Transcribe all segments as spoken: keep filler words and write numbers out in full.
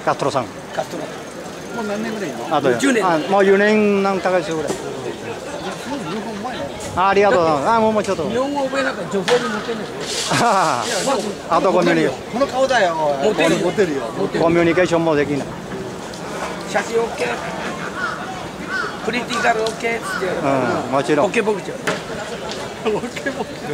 カストロさん。 カストロ。もう何年ぐらいあとじゅうねん。あ、もうよねんなんか月ぐらい。ありがとうございます。あ、もうもうちょっと。 日本語覚えなんか女性にモテない。 あとコミュニケーション。 この顔だよ。モテるモテるよ。 コミュニケーションもできない。 写真 OK。クリティカル OK って言う。 うん、もちろん。 オケボクチョ。オケボクチョ。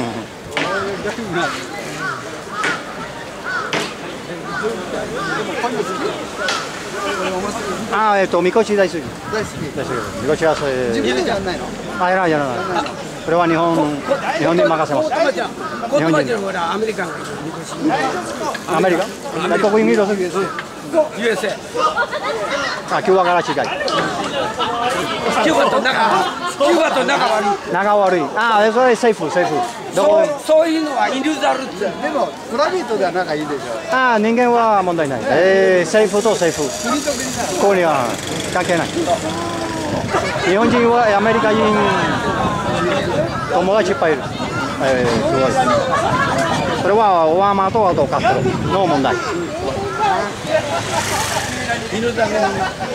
ああ、えっと、みこし大好き。 大好き。 みこしはそれ。 自分でやらないの？ あ、やらないやらない。これは日本、日本に任せます。 日本人ほらアメリカンがみこし。 アメリカ？どこにいるの？ユーエスエー。 あ、キューバから近い。 キューバと仲、キューバと仲悪い。 仲悪い。ああ、それセーフ、セーフ。 そうそういうのはイリューザルって。 でもプライベートでは仲いいでしょ。 ああ、人間は問題ない。えー、セーフとセーフ。 国と国だ。 ここには関係ない。日本人はアメリカ人友達いっぱいいる。えー、すごい。それはオバマとあとカストロの問題。 犬だけの。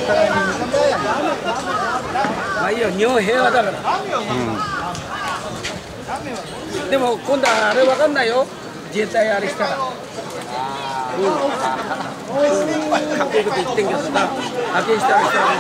まあいいよ、日本平和だから。うん、でも今度はあれわかんないよ。自衛隊あれしたら。うん、かっこいいこと言ってんけどさ、派遣したらしたら。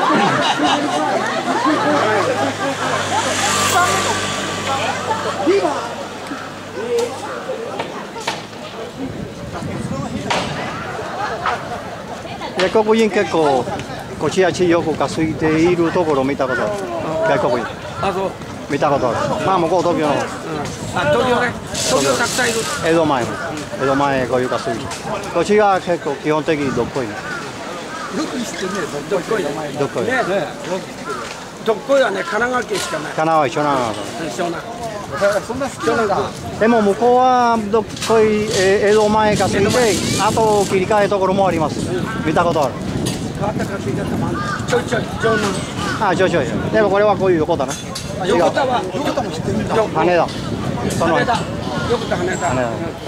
外国人結構こっちやちよく稼いでいるところを見たことある。外国人。 あ、そう。 見たことある。まあ向こう東京の。うん、 あ、東京ね。東京たくさんいる。 江戸前も。江戸前こういう稼ぎ。こっちは結構基本的にどっこいね。 よく知ってるね。 どっこい。 どっこい。ね。 どっこいはね、神奈川県しかない。 神奈川一緒なの。 一緒な。 そんな好きなんだ。 でも向こうはどっこい、えー、江戸前稼いで、あと切り替えところもあります。見たことある。 変わった稼ぎ方もある。ちょいちょい、城南。 あ、ちょいちょい。でもこれはこういう横だな。 横田は、 横田も知ってるんだ。 羽田。その羽田。横田羽田。 羽田。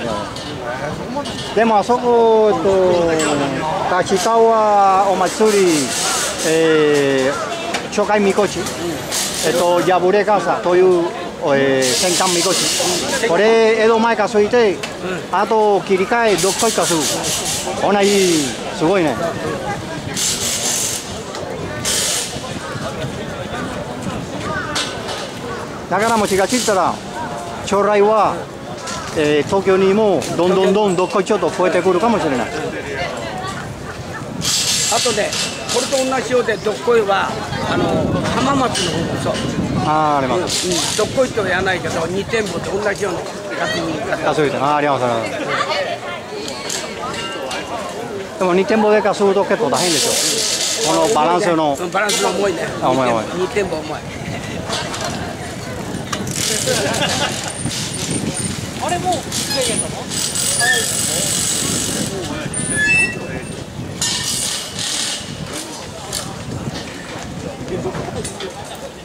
でもあそこと立川お祭り、えー、初回みこし、えっと破れ傘という、えー、戦艦みこし。これ江戸前かすいて、あと切り替えどっこいかする。同じすごいね。だからもしがちったら将来は、えー、東京にもどんどんどんどっこいちょっと増えてくるかもしれない。 あとね、これと同じようでどっこいはあの浜松の方もそう。 ああ、あります。 うん、どっこいとはやらないけどに店舗と同じような稼ぎ方。 あ、そういうあ、あります。でもに店舗で稼ぐと結構大変でしょ。このバランスの、 バランスの重いね。 重い重い。 に店舗重い。あれもういやいやの？